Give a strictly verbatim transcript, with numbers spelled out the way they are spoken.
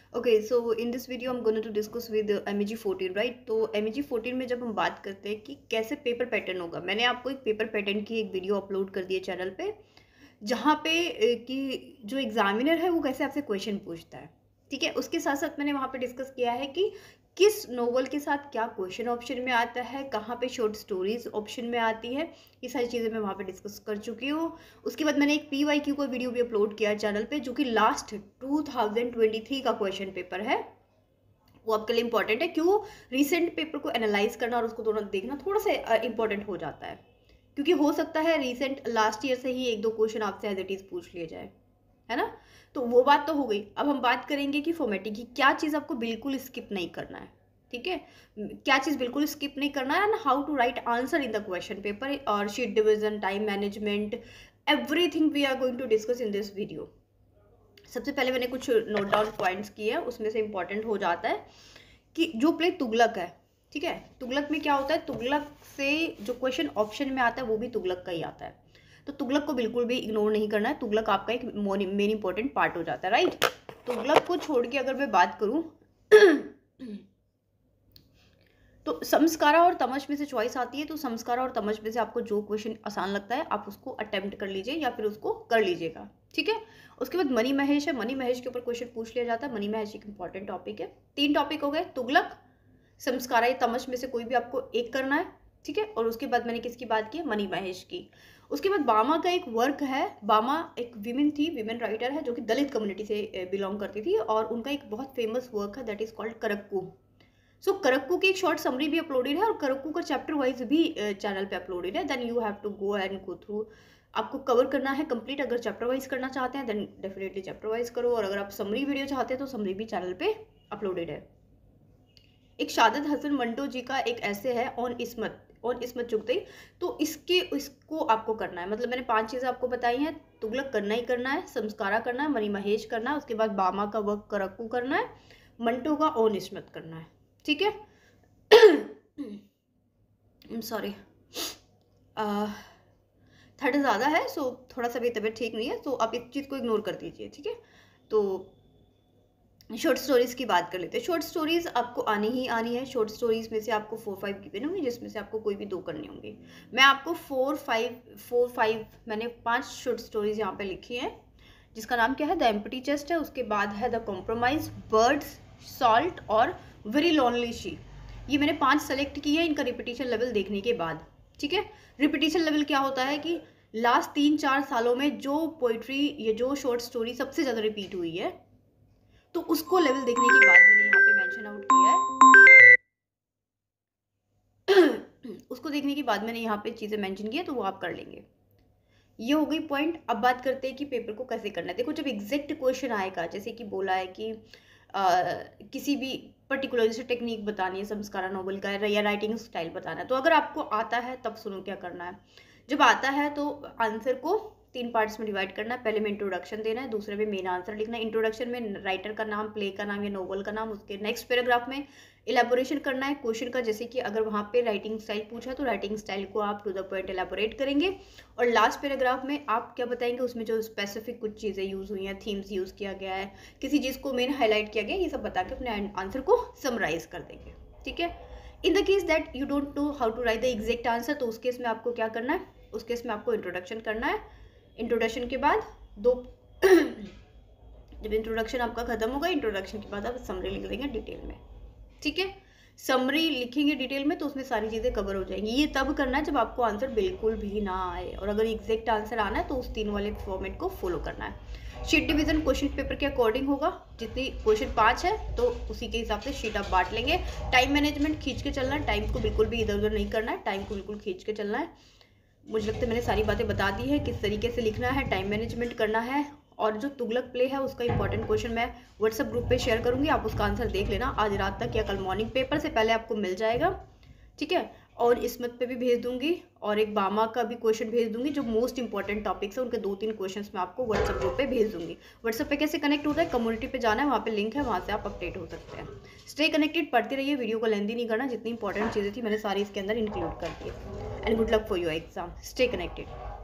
Okay, so in this video I'm going to discuss with M A G fourteen, right? तो M A G fourteen में जब हम बात करते हैं कि कैसे पेपर पैटर्न होगा, मैंने आपको एक पेपर पैटर्न की एक वीडियो अपलोड कर दी है चैनल पे, जहाँ पे ए, कि जो एग्जामिनर है वो कैसे आपसे क्वेश्चन पूछता है। ठीक है, उसके साथ साथ मैंने वहाँ पे डिस्कस किया है कि किस नोवेल के साथ क्या क्वेश्चन ऑप्शन में आता है, कहाँ पे शॉर्ट स्टोरीज ऑप्शन में आती है, ये सारी चीज़ें मैं वहाँ पे डिस्कस कर चुकी हूँ। उसके बाद मैंने एक पी वाई क्यू का वीडियो भी अपलोड किया है चैनल पे, जो कि last two thousand twenty three का क्वेश्चन पेपर है। वो आपके लिए इंपॉर्टेंट है। क्यों? रिसेंट पेपर को एनालाइज करना और उसको थोड़ा देखना थोड़ा सा इंपॉर्टेंट हो जाता है, क्योंकि हो सकता है रिसेंट लास्ट ईयर से ही एक दो क्वेश्चन आपसे एज इट इज पूछ लिए जाए, है ना? तो वो बात तो हो गई। अब हम बात करेंगे कि फॉर्मेटिंग की क्या चीज़ आपको बिल्कुल स्किप नहीं करना है। ठीक है, क्या चीज़ बिल्कुल स्किप नहीं करना है, and how to write answer in the question paper और sheet division, time management, everything we are going to discuss in this video. सबसे पहले मैंने कुछ नोट डाउन पॉइंट्स किए हैं, उसमें से इंपॉर्टेंट हो जाता है कि जो प्ले तुगलक है, ठीक है, तुगलक में क्या होता है, तुगलक से जो क्वेश्चन ऑप्शन में आता है वो भी तुगलक का ही आता है। तो तुगलक को बिल्कुल भी इग्नोर नहीं करना है, तुगलक आपका एक मेन इंपॉर्टेंट पार्ट हो जाता है, राइट? तुगलक को छोड़ के अगर मैं बात करूं तो संस्कारा और तमश में से चॉइस आती है, तो संस्कारा और तमश में से आपको जो क्वेश्चन आसान लगता है आप उसको अटेम्प्ट कर लीजिए या फिर उसको कर लीजिएगा। ठीक है, उसके बाद मनी महेश है, मनी महेश के ऊपर क्वेश्चन पूछ लिया जाता है। मनी महेश एक इंपॉर्टेंट टॉपिक है। तीन टॉपिक हो गए, तुगलक, संस्कारा या तमश में से कोई भी आपको एक करना है। ठीक है, और उसके बाद मैंने किसकी बात की? मनी महेश की। उसके बाद बामा का एक वर्क है। बामा एक विमेन थी, विमेन राइटर है, जो कि दलित कम्युनिटी से बिलोंग करती थी, और उनका एक बहुत फेमस वर्क है that is called Karakku. So so, Karakku की एक शॉर्ट समरी भी अपलोडेड है, और करक्कू का चैप्टर वाइज भी चैनल पे अपलोडेड है। Then you have to go and go through, आपको कवर करना है कंप्लीट। अगर चैप्टर वाइज करना चाहते हैं देन डेफिनेटली चैप्टर वाइज करो, और अगर आप समरी वीडियो चाहते हैं तो समरी भी चैनल पे अपलोडेड है। एक शादत हसन मंटो जी का एक ऐसे है on Ismat, on Ismat Chagatai, तो इसके इसको आपको करना है। मतलब मैंने पांच चीज़ें आपको बताई हैं, तुगलक करना ही करना है, संस्कारा करना है, मनी महेश करना है, उसके बाद बामा का वर्क करक्कू करना है, मंटो का ऑन इस्मत करना है। ठीक है, सॉरी थर्ड ज़्यादा है, सो थोड़ा सा भी तबीयत ठीक नहीं है, तो आप इस चीज़ को इग्नोर कर दीजिए। ठीक है, तो शॉर्ट स्टोरीज़ की बात कर लेते हैं। शॉर्ट स्टोरीज़ आपको आनी ही आनी है। शॉर्ट स्टोरीज़ में से आपको फोर फाइव गिवन होंगी, जिसमें से आपको कोई भी दो करनी होंगी। मैं आपको फोर फाइव फोर फाइव मैंने पांच शॉर्ट स्टोरीज़ यहाँ पे लिखी हैं, जिसका नाम क्या है? द एम्प्टी चेस्ट है, उसके बाद है द कॉम्प्रोमाइज, बर्ड्स, सॉल्ट और वेरी लॉनली शी। ये मैंने पांच सेलेक्ट की है इनका रिपीटिशन लेवल देखने के बाद। ठीक है, रिपीटिशन लेवल क्या होता है कि लास्ट तीन चार सालों में जो पोइट्री या जो शॉर्ट स्टोरी सबसे ज़्यादा रिपीट हुई है, तो उसको लेवल देखने के बाद मैंने यहाँ पे मेंशन आउट किया है। उसको देखने के बाद मैंने यहाँ पे चीज़ें मेंशन की है, तो वो आप कर लेंगे। ये हो गई पॉइंट। अब बात करते हैं कि पेपर को कैसे करना है। देखो, जब एग्जैक्ट क्वेश्चन आएगा, जैसे कि बोला है कि आ, किसी भी पर्टिकुलर जैसे टेक्निक बतानी है संस्कारा नोवेल का, या राइटिंग स्टाइल बताना है, तो अगर आपको आता है तब सुनो क्या करना है। जब आता है तो आंसर को तीन पार्ट्स में डिवाइड करना है। पहले में इंट्रोडक्शन देना है, दूसरे में मेन आंसर लिखना है। इंट्रोडक्शन में राइटर का नाम, प्ले का नाम या नोवेल का नाम, उसके नेक्स्ट पैराग्राफ में इलेबोरेशन करना है क्वेश्चन का, जैसे कि अगर वहाँ पे राइटिंग स्टाइल पूछा तो राइटिंग स्टाइल को आप टू द पॉइंट इलेबोरेट करेंगे। और लास्ट पैराग्राफ में आप क्या बताएंगे, उसमें जो स्पेसिफिक कुछ चीज़ें यूज़ हुई हैं, थीम्स यूज़ किया गया है, किसी चीज़ को मेन हाईलाइट किया गया, ये सब बता के अपने आंसर को समराइज कर देंगे। ठीक है, in the case that you don't know how to write the exact answer, तो उस केस में आपको क्या करना है? उस केस में आपको इंट्रोडक्शन करना है। इंट्रोडक्शन के बाद दो जब इंट्रोडक्शन आपका खत्म होगा, इंट्रोडक्शन के बाद आप समरी लिख देंगे डिटेल में। ठीक है, समरी लिखेंगे डिटेल में तो उसमें सारी चीज़ें कवर हो जाएंगी। ये तब करना है जब आपको आंसर बिल्कुल भी ना आए, और अगर एग्जैक्ट आंसर आना है तो उस तीन वाले फॉर्मेट को फॉलो करना है। शीट डिवीजन क्वेश्चन पेपर के अकॉर्डिंग होगा, जितनी क्वेश्चन पाँच है तो उसी के हिसाब से शीट आप बांट लेंगे। टाइम मैनेजमेंट खींच के चलना है, टाइम को बिल्कुल भी इधर उधर नहीं करना है, टाइम को बिल्कुल खींच के चलना है। मुझे लगता है मैंने सारी बातें बता दी है, किस तरीके से लिखना है, टाइम मैनेजमेंट करना है। और जो तुगलक प्ले है उसका इंपॉर्टेंट क्वेश्चन मैं व्हाट्सएप ग्रुप पे शेयर करूंगी, आप उसका आंसर देख लेना आज रात तक या कल मॉर्निंग पेपर से पहले आपको मिल जाएगा। ठीक है, और इसमत पे भी भेज दूंगी, और एक बामा का भी क्वेश्चन भेज दूंगी, जो मोस्ट इंपॉर्टेंट टॉपिक्स है उनके दो तीन क्वेश्चन मैं आपको व्हाट्सएप ग्रुप पे भेज दूंगी। व्हाट्सएप पे कैसे कनेक्ट होता है? कम्युनिटी पे जाना है, वहाँ पे लिंक है, वहाँ से आप अपडेट हो सकते हैं। स्टे कनेक्टेड, पढ़ते रहिए, वीडियो को लेंदी नहीं करना, जितनी इंपॉर्टेंट चीज़ें थी मैंने सारी इसके अंदर इंक्लूड कर दी। And good luck for your exam, stay connected.